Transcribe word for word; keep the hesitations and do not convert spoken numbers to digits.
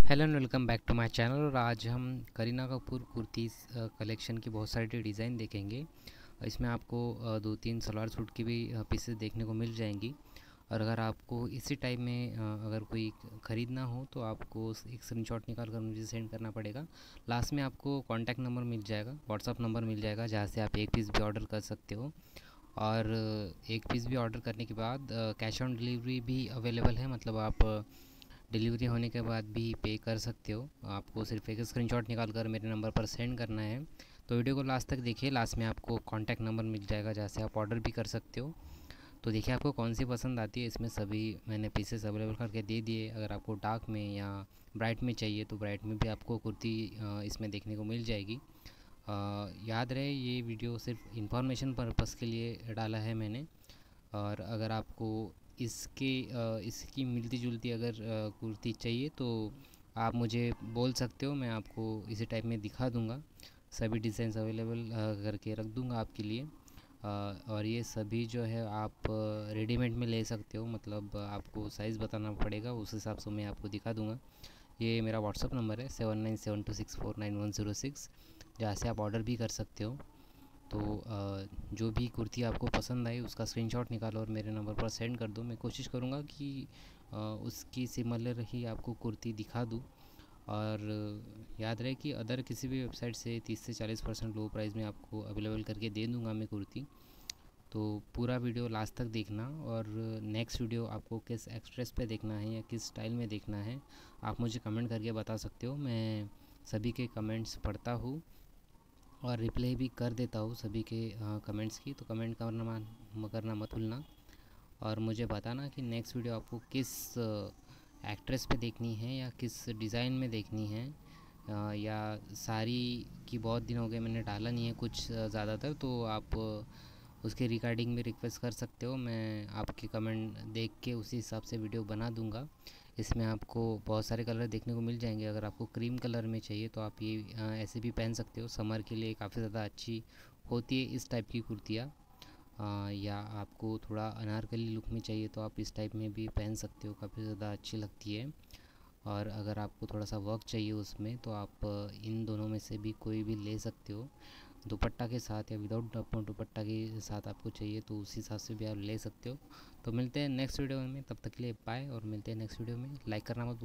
Hello and welcome back to my channel. और आज हम करीना कपूर कुर्तीज़ कलेक्शन की बहुत सारी डिज़ाइन देखेंगे। इसमें आपको अ, दो तीन सलवार सूट की भी पीसेस देखने को मिल जाएंगी। और अगर आपको इसी टाइप में अ, अगर कोई ख़रीदना हो तो आपको उस- एक स्क्रीनशॉट निकाल कर मुझे सेंड करना पड़ेगा। लास्ट में आपको कॉन्टैक्ट नंबर मिल जाएगा, व्हाट्सअप नंबर मिल जाएगा, जहाँ से आप एक पीस भी ऑर्डर कर सकते हो। और अ, एक पीस भी ऑर्डर करने के बाद कैश ऑन डिलीवरी भी अवेलेबल है। मतलब आप डिलीवरी होने के बाद भी पे कर सकते हो। आपको सिर्फ एक स्क्रीनशॉट निकाल कर मेरे नंबर पर सेंड करना है। तो वीडियो को लास्ट तक देखिए, लास्ट में आपको कॉन्टैक्ट नंबर मिल जाएगा जहाँ से आप ऑर्डर भी कर सकते हो। तो देखिए आपको कौन सी पसंद आती है। इसमें सभी मैंने पीसेस अवेलेबल करके दे दिए। अगर आपको डार्क में या ब्राइट में चाहिए तो ब्राइट में भी आपको कुर्ती अ, इसमें देखने को मिल जाएगी। अ, याद रहे ये वीडियो सिर्फ इंफॉर्मेशन पर्पज़ के लिए डाला है मैंने। और अगर आपको इसके अ, इसकी मिलती जुलती अगर अ, कुर्ती चाहिए तो आप मुझे बोल सकते हो, मैं आपको इसी टाइप में दिखा दूंगा। सभी डिज़ाइंस अवेलेबल करके रख दूंगा आपके लिए। अ, और ये सभी जो है आप रेडीमेड में ले सकते हो। मतलब आपको साइज़ बताना पड़ेगा, उस हिसाब से मैं आपको दिखा दूंगा। ये मेरा व्हाट्सअप नंबर है seven nine seven two six four nine one zero six, जहाँ से आप ऑर्डर भी कर सकते हो। तो अ, जो भी कुर्ती आपको पसंद आई उसका स्क्रीनशॉट निकालो और मेरे नंबर पर सेंड कर दो। मैं कोशिश करूँगा कि अ, उसकी सिमिलर ही आपको कुर्ती दिखा दूँ। और याद रहे कि अदर किसी भी वेबसाइट से तीस से चालीस परसेंट लो प्राइस में आपको अवेलेबल करके दे दूँगा मैं कुर्ती। तो पूरा वीडियो लास्ट तक देखना। और नेक्स्ट वीडियो आपको किस एक्सप्रेस पे देखना है या किस स्टाइल में देखना है, आप मुझे कमेंट करके बता सकते हो। मैं सभी के कमेंट्स पढ़ता हूँ और रिप्लाई भी कर देता हूँ सभी के कमेंट्स की। तो कमेंट करना मान- करना मत भूलना। और मुझे बताना कि नेक्स्ट वीडियो आपको किस एक्ट्रेस पे देखनी है या किस डिज़ाइन में देखनी है। अ, या साड़ी की बहुत दिन हो गए मैंने डाला नहीं है कुछ अ, ज़्यादातर, तो आप अ, उसके रिगार्डिंग भी रिक्वेस्ट कर सकते हो। मैं आपके कमेंट देख के उसी हिसाब से वीडियो बना दूंगा। इसमें आपको बहुत सारे कलर देखने को मिल जाएंगे। अगर आपको क्रीम कलर में चाहिए तो आप ये अ, ऐसे भी पहन सकते हो। समर के लिए काफ़ी ज़्यादा अच्छी होती है इस टाइप की कुर्तियाँ। अ, या आपको थोड़ा अनारकली लुक में चाहिए तो आप इस टाइप में भी पहन सकते हो, काफ़ी ज़्यादा अच्छी लगती है। और अगर आपको थोड़ा सा वर्क चाहिए उसमें तो आप अ, इन दोनों में से भी कोई भी ले सकते हो। दुपट्टा के साथ या विदाउट दुपट्टा के साथ आपको चाहिए तो उस हिसाब से भी आप ले सकते हो। तो मिलते हैं नेक्स्ट वीडियो में, तब तक के लिए बाय। और मिलते हैं नेक्स्ट वीडियो में। लाइक करना मत